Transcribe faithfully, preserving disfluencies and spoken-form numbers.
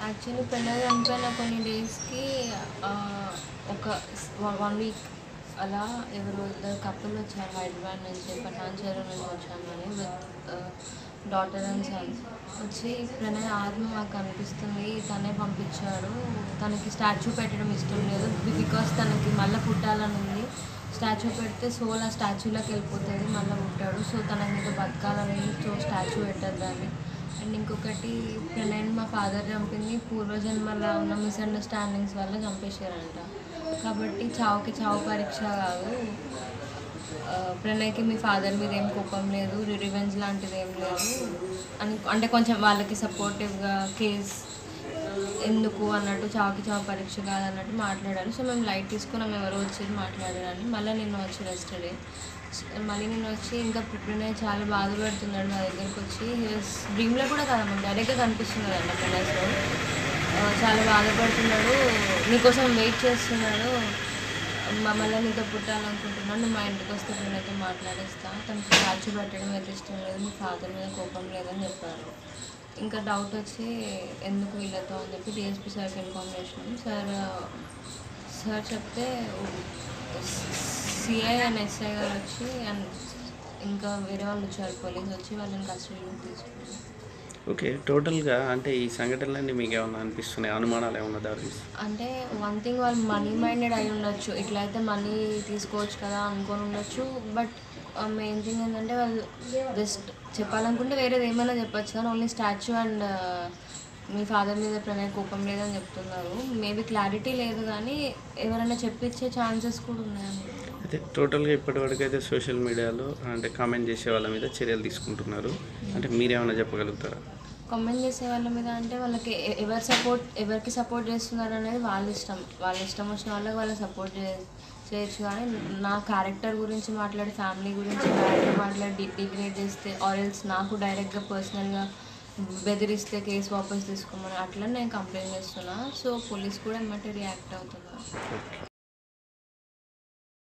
Actually Pranay చనిపోయిన కొన్ని డేస్కి ఒక వన్ వీక్ అలా ఎవరో ఇద్దరు కపుల్ వచ్చారు హైదరాబాద్ నుంచి, పటాన్చెరు నుంచి వచ్చాను అని విత్ డాటర్ అండ్ సన్. వచ్చి ప్రణయ్ ఆత్మ మాకు కనిపిస్తుంది, తనే పంపించాడు, తనకి స్టాచ్యూ పెట్టడం ఇష్టం లేదు బికాస్ తనకి మళ్ళీ పుట్టాలని ఉంది, స్టాచ్యూ పెడితే సోల్ ఆ స్టాచ్యూలోకి వెళ్ళిపోతుంది, మళ్ళీ పుట్టాడు, సో తనకి మీద బతకాలని, సో స్టాచ్యూ పెట్టద్దు అని. అండ్ ఇంకొకటి ప్రణయ్ మా ఫాదర్ చంపింది పూర్వజన్మలో ఉన్న మిస్అండర్స్టాండింగ్స్ వల్ల చంపేశారంట, కాబట్టి చావుకి చావు పరీక్ష కాదు, ప్రణయ్కి మీ ఫాదర్ మీద ఏం కోపం లేదు, రివెంజ్ లాంటిది ఏం లేదు అని, అంటే కొంచెం వాళ్ళకి సపోర్టివ్గా కేస్ ఎందుకు అన్నట్టు, చావుకి చావు పరీక్ష కాదన్నట్టు మాట్లాడారు. సో మేము లైట్ తీసుకున్నాం, ఎవరో వచ్చేది మాట్లాడారని. మళ్ళీ నిన్న వచ్చి రెస్టర్డే మళ్ళీ నేను వచ్చి ఇంకా ప్రణయ్ చాలా బాధపడుతున్నాడు, మా దగ్గరికి వచ్చి డ్రీమ్లో కూడా కదమ్మా డైరెక్ట్గా కనిపిస్తున్నాడు అన్న ప్రణయ్లో, చాలా బాధపడుతున్నాడు, నీకోసం వెయిట్ చేస్తున్నాడు, మమ్మల్ని నీతో పుట్టాలనుకుంటున్నాను, నువ్వు మా ఇంటికి వస్తే ప్రణయ్తో మాట్లాడేస్తా, తనకి స్టాచ్యూ పెట్టడం అయితే ఇష్టం లేదు, మీ ఫాదర్ మీద కోపం లేదని చెప్పారు. ఇంకా డౌట్ వచ్చి ఎందుకు వీళ్ళతో అని చెప్పి డిఎస్పీ సార్కి ఇన్ఫార్మ్ చేసినాం. సార్ సార్ చెప్తే సిఐ అండ్ ఎస్ఐ గారు వచ్చి అండ్ ఇంకా వేరే వాళ్ళు వచ్చారు, పోలీసు వచ్చి వాళ్ళని కస్టడీలోకి తీసుకున్నారు. ఓకే, టోటల్గా అంటే ఈ సంఘటనలన్నీ మీకు ఏమన్నా అనిపిస్తున్నాయి, అనుమానాలు ఏమన్నా దారి? అంటే వన్ థింగ్ వాళ్ళు మనీ మైండెడ్ అయి ఉండొచ్చు, ఇట్లయితే మనీ తీసుకోవచ్చు కదా అనుకొని ఉండొచ్చు, బట్ మెయిన్ థింగ్ ఏంటంటే వాళ్ళు జస్ట్ చెప్పాలనుకుంటే వేరేది ఏమైనా చెప్పచ్చు కానీ ఓన్లీ స్టాచ్యూ అండ్ మీ ఫాదర్ మీద ప్రణయ్ కోపం లేదని చెప్తున్నారు. మేబీ క్లారిటీ లేదు కానీ ఎవరైనా చెప్పించే ఛాన్సెస్ కూడా ఉన్నాయని. అయితే టోటల్గా ఇప్పటివరకు అయితే సోషల్ మీడియాలో అంటే కామెంట్ చేసే వాళ్ళ మీద చర్యలు తీసుకుంటున్నారు, అంటే మీరేమైనా చెప్పగలుగుతారా? కామెంట్ చేసే వాళ్ళ మీద అంటే వాళ్ళకి ఎవరు సపోర్ట్ ఎవరికి సపోర్ట్ చేస్తున్నారు అనేది వాళ్ళ ఇష్టం, వాళ్ళ ఇష్టం వచ్చిన వాళ్ళకి వాళ్ళు సపోర్ట్ చే చేయొచ్చు కానీ నా క్యారెక్టర్ గురించి మాట్లాడి, ఫ్యామిలీ గురించి డైరెక్ట్గా మాట్లాడి డిగ్రేడ్ చేస్తే ఆర్ఎల్స్ నాకు డైరెక్ట్గా పర్సనల్గా బెదిరిస్తే కేసు వాపస్ తీసుకోమని అట్లా నేను కంప్లైంట్ చేస్తున్నా. సో పోలీస్ కూడా ఏమంటే రియాక్ట్ అవుతున్నారు.